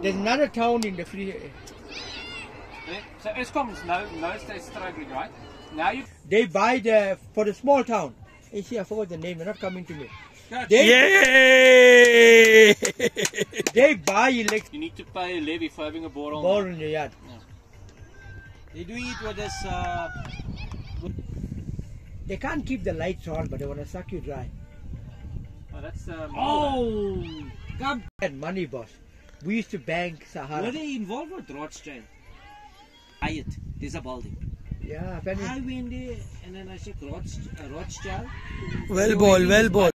There's another town in the free. So Eskom's no stays struggling, right? Now you. They buy for the small town. You see, I forgot the name. They're not coming to me. Yay! They buy electricity. You need to pay a levy for having a bore in your yard. Yeah. They're doing it with this. They can't keep the lights on, but they want to suck you dry. Oh, that's Come and money, boss. We used to bank Sahara. Were they involved with Rothschild? There's a building. Yeah, I went there and then I said Rothschild. Well ball.